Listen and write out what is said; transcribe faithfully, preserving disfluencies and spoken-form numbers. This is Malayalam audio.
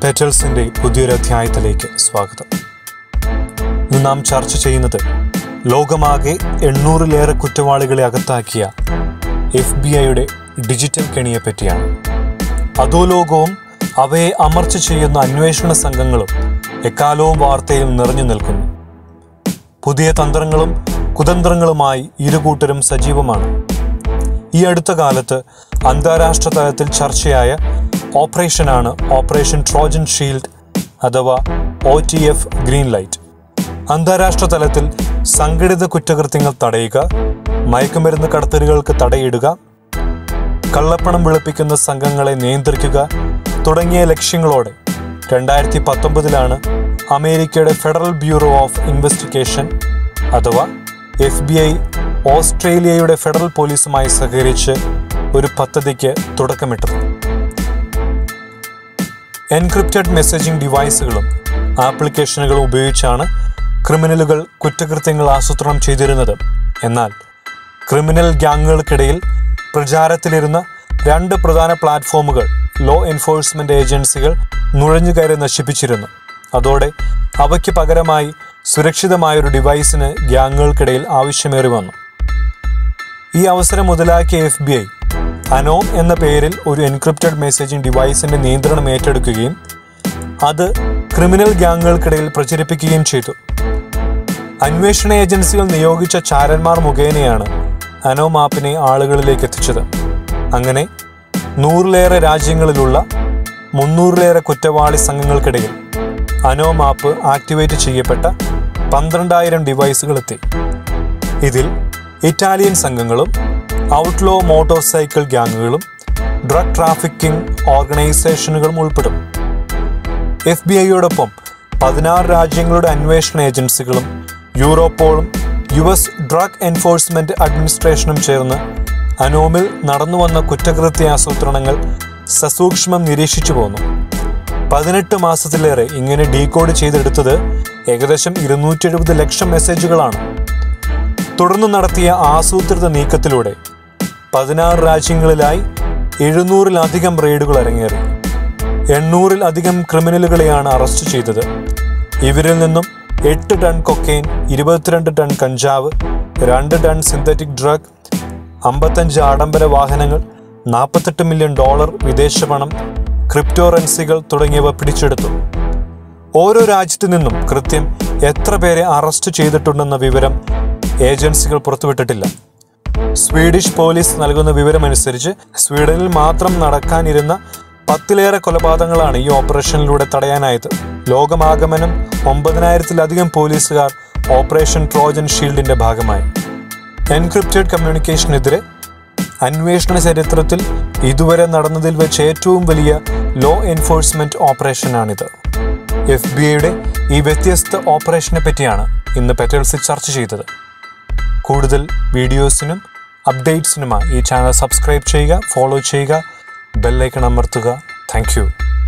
പെറ്റൽസിൻ്റെ പുതിയൊരു അധ്യായത്തിലേക്ക് സ്വാഗതം. ഇന്ന് നാം ചർച്ച ചെയ്യുന്നത് ലോകമാകെ എണ്ണൂറിലേറെ കുറ്റവാളികളെ അകത്താക്കിയ എഫ് ബി ഐയുടെ ഡിജിറ്റൽ കെണിയെ പറ്റിയാണ്. അധോലോകവും അവയെ അമർച്ച ചെയ്യുന്ന അന്വേഷണ സംഘങ്ങളും എക്കാലവും വാർത്തയിൽ നിറഞ്ഞു നിൽക്കുന്നു. പുതിയ തന്ത്രങ്ങളും കുതന്ത്രങ്ങളുമായി ഇരുകൂട്ടരും സജീവമാണ്. ഈ അടുത്ത കാലത്ത് അന്താരാഷ്ട്ര തലത്തിൽ ചർച്ചയായ ഓപ്പറേഷനാണ് ഓപ്പറേഷൻ ട്രോജൻ ഷീൽഡ് അഥവാ O T F green light. അന്താരാഷ്ട്ര തലത്തിൽ സംഘടിത കുറ്റകൃത്യങ്ങൾ തടയുക, മയക്കുമരുന്ന് കടത്തലുകൾക്ക് തടയിടുക, കള്ളപ്പണം വെളുപ്പിക്കുന്ന സംഘങ്ങളെ നിയന്ത്രിക്കുക തുടങ്ങിയ ലക്ഷ്യങ്ങളോടെ രണ്ടായിരത്തി പത്തൊമ്പതിലാണ് അമേരിക്കയുടെ ഫെഡറൽ ബ്യൂറോ ഓഫ് ഇൻവെസ്റ്റിഗേഷൻ അഥവാ എഫ് ബി ഐ ഓസ്ട്രേലിയയുടെ ഫെഡറൽ പോലീസുമായി സഹകരിച്ച് ഒരു പദ്ധതിക്ക് തുടക്കമിട്ടത്. എൻക്രിപ്റ്റഡ് മെസ്സേജിംഗ് ഡിവൈസുകളും ആപ്ലിക്കേഷനുകളും ഉപയോഗിച്ചാണ് ക്രിമിനലുകൾ കുറ്റകൃത്യങ്ങൾ ആസൂത്രണം ചെയ്തിരുന്നത്. എന്നാൽ ക്രിമിനൽ ഗ്യാങ്ങുകൾക്കിടയിൽ പ്രചാരത്തിലിരുന്ന രണ്ട് പ്രധാന പ്ലാറ്റ്ഫോമുകൾ ലോ എൻഫോഴ്സ്മെന്റ് ഏജൻസികൾ നുഴഞ്ഞുകയറി നശിപ്പിച്ചിരുന്നു. അതോടെ അവയ്ക്ക് പകരമായി സുരക്ഷിതമായൊരു ഡിവൈസിന് ഗ്യാങ്ങുകൾക്കിടയിൽ ആവശ്യമേറി വന്നു. ഈ അവസരം മുതലാക്കിയ എഫ് ബി ഐ അനോം എന്ന പേരിൽ ഒരു എൻക്രിപ്റ്റഡ് മെസ്സേജിംഗ് ഡിവൈസിന്റെ നിയന്ത്രണം ഏറ്റെടുക്കുകയും അത് ക്രിമിനൽ ഗ്യാങ്ങുകൾക്കിടയിൽ പ്രചരിപ്പിക്കുകയും ചെയ്തു. അന്വേഷണ ഏജൻസികൾ നിയോഗിച്ച ചാരന്മാർ മുഖേനയാണ് അനോം ആപ്പിനെ ആളുകളിലേക്ക് എത്തിച്ചത്. അങ്ങനെ നൂറിലേറെ രാജ്യങ്ങളിലുള്ള മുന്നൂറിലേറെ കുറ്റവാളി സംഘങ്ങൾക്കിടയിൽ അനോം ആപ്പ് ആക്ടിവേറ്റ് ചെയ്യപ്പെട്ട പന്ത്രണ്ടായിരം ഡിവൈസുകൾ എത്തി. ഇതിൽ ഇറ്റാലിയൻ സംഘങ്ങളും ഔട്ട്ലോ മോട്ടോർ സൈക്കിൾ ഗ്യാങ്ങുകളും ഡ്രഗ് ട്രാഫിക്കിംഗ് ഓർഗനൈസേഷനുകളും ഉൾപ്പെടും. എഫ് ബി ഐയോടൊപ്പം പതിനാറ് രാജ്യങ്ങളുടെ അന്വേഷണ ഏജൻസികളും യൂറോപ്പോളും യു എസ് ഡ്രഗ് എൻഫോഴ്സ്മെന്റ് അഡ്മിനിസ്ട്രേഷനും ചേർന്ന് അനോമിൽ നടന്നുവന്ന കുറ്റകൃത്യ ആസൂത്രണങ്ങൾ സസൂക്ഷ്മം നിരീക്ഷിച്ചു പോന്നു. പതിനെട്ട് മാസത്തിലേറെ ഇങ്ങനെ ഡീകോഡ് ചെയ്തെടുത്തത് ഏകദേശം ഇരുന്നൂറ്റി എഴുപത് ലക്ഷം മെസ്സേജുകളാണ്. തുടർന്ന് നടത്തിയ ആസൂത്രിത നീക്കത്തിലൂടെ പതിനാറ് രാജ്യങ്ങളിലായി എഴുന്നൂറിലധികം റെയ്ഡുകൾ അരങ്ങേറി. എണ്ണൂറിൽ അധികം ക്രിമിനലുകളെയാണ് അറസ്റ്റ് ചെയ്തത്. ഇവരിൽ നിന്നും എട്ട് ടൺ കൊക്കെയിൻ, ഇരുപത്തിരണ്ട് ടൺ കഞ്ചാവ്, രണ്ട് ടൺ സിന്തറ്റിക് ഡ്രഗ്, അമ്പത്തഞ്ച് ആഡംബര വാഹനങ്ങൾ, നാൽപ്പത്തെട്ട് മില്യൺ ഡോളർ വിദേശ പണം, ക്രിപ്റ്റോറൻസികൾ തുടങ്ങിയവ പിടിച്ചെടുത്തു. ഓരോ രാജ്യത്തു നിന്നും കൃത്യം എത്ര പേരെ അറസ്റ്റ് ചെയ്തിട്ടുണ്ടെന്ന വിവരം ഏജൻസികൾ പുറത്തുവിട്ടിട്ടില്ല. സ്വീഡിഷ് പോലീസ് നൽകുന്ന വിവരമനുസരിച്ച് സ്വീഡനിൽ മാത്രം നടക്കാനിരുന്ന പത്തിലേറെ കൊലപാതകങ്ങളാണ് ഈ ഓപ്പറേഷനിലൂടെ തടയാനായത്. ലോകമാകമനം ഒമ്പതിനായിരത്തിലധികം പോലീസുകാർ ഓപ്പറേഷൻ ട്രോജൻ ഷീൽഡിന്റെ ഭാഗമായി. എൻക്രിപ്റ്റഡ് കമ്മ്യൂണിക്കേഷനെതിരെ അന്വേഷണ ചരിത്രത്തിൽ ഇതുവരെ നടന്നതിൽ വെച്ച് ഏറ്റവും വലിയ ലോ എൻഫോഴ്സ്മെന്റ് ഓപ്പറേഷനാണിത്. എഫ് ബി ഐയുടെ ഈ വ്യത്യസ്ത ഓപ്പറേഷനെ പറ്റിയാണ് ഇന്ന് പെറ്റൽസിൽ ചർച്ച ചെയ്തത്. കൂടുതൽ വീഡിയോസിനും അപ്ഡേറ്റ്സിനുമായി ഈ ചാനൽ സബ്സ്ക്രൈബ് ചെയ്യുക, ഫോളോ ചെയ്യുക, ബെല്ലൈക്കൺ അമർത്തുക. Thank U.